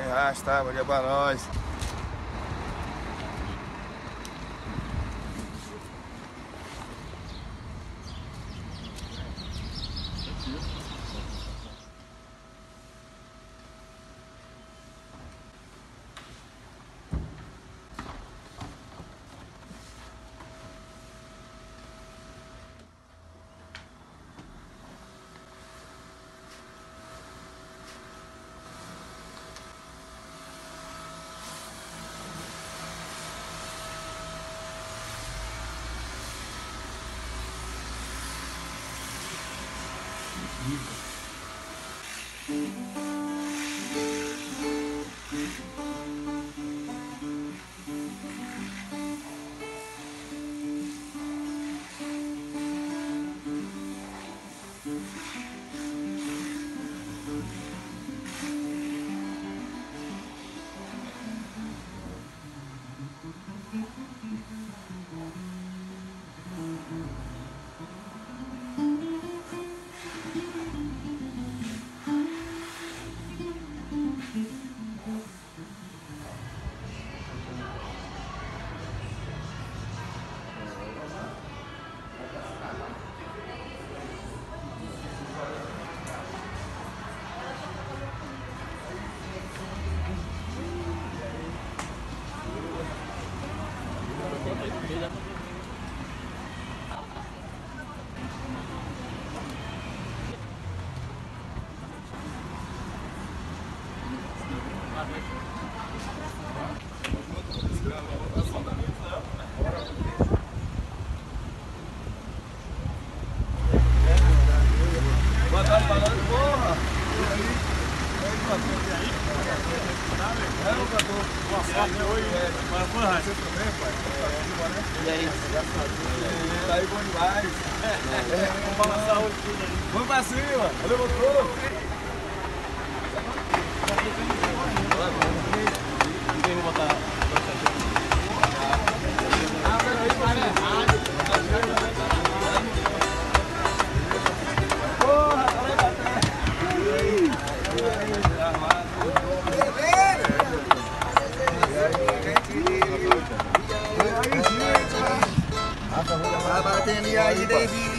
Rasta, bom dia pra nós. E aí? Tá aí bom demais. Vamos balançar hoje tudo aí. Vamos pra cima. Valeu, motor. Ninguém vai botar. Vai batendo e aí, David.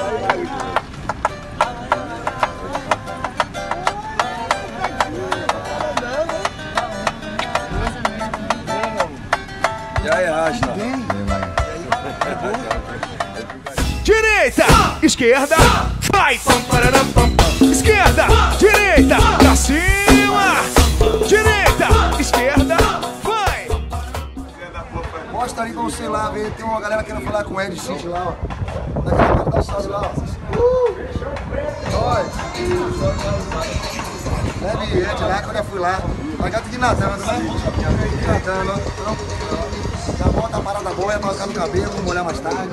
E aí, Rasta? Direita, esquerda, vai! Esquerda, direita, pra cima! Direita, esquerda, vai! Mostra ali com você lá, vê. Tem uma galera querendo falar com o Ed City lá, ó. Daquela parte da salve lá, ó. Nós! Ed lá, quando eu fui lá. Vai gato de nadando, né? De nadando, ó. Já bota a parada boa, é pra colocar no cabelo, vamos molhar mais tarde.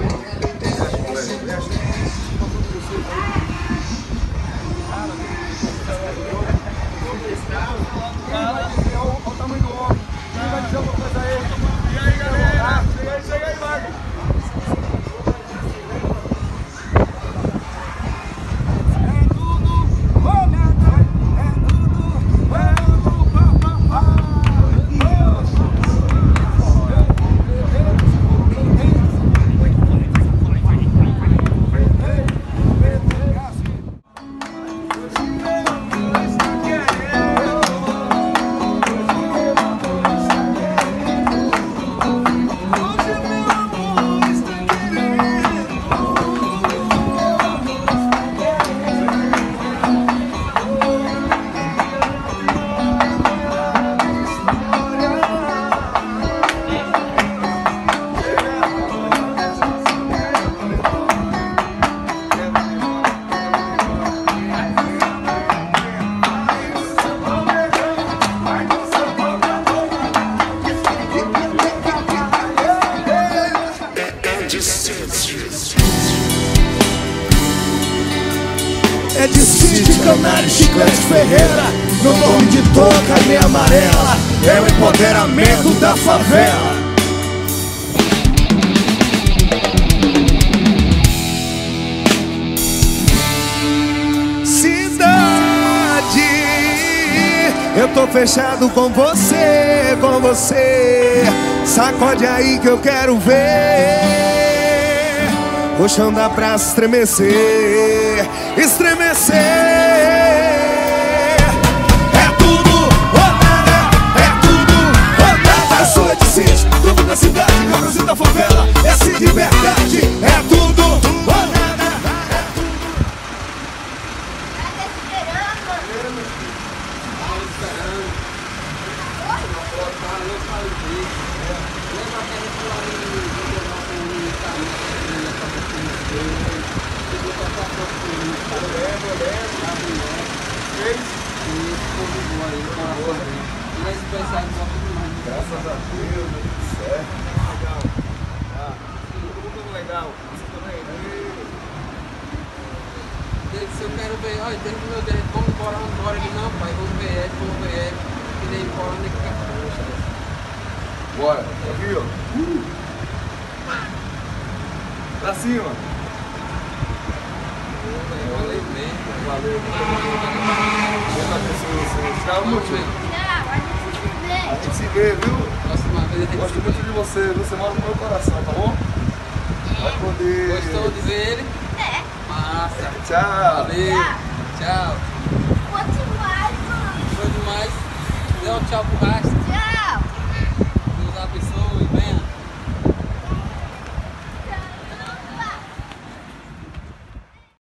Olha o tamanho do homem. Quem vai dizer alguma coisa aí? E aí, galera? Chega aí, vai. É de Cid, Canário, Chiclete Ferreira. No nome de toca meia amarela. É o empoderamento da favela. Cidade Eu tô fechado com você, com você. Sacode aí que eu quero ver o chão da praça estremecer, estremecer. É tudo ou nada, é tudo ou nada. Eu sou de sítio, tudo da cidade, cabrozinho da favela. Esse de verdade, é tudo ou nada. Graças a Deus, deu tudo certo. Legal. Todo mundo legal. Você também, né? Se eu quero ver, olha, desde o meu dedo, vamos embora, ele não, pai, vamos ver ele, que nem embora, nem que fica poxa. Bora, aqui, ó. Pra cima. Valeu mesmo. Valeu. Tchau, muito. A gente se vê, viu? Próxima vez a gente Gosto se vê. muito de você, viu? Você mora no meu coração, tá bom? Vai poder. Gostou de ver ele? É. Massa. Tchau. Valeu. Tchau. Foi demais, mano. Foi demais. Dê um tchau pro Rasta.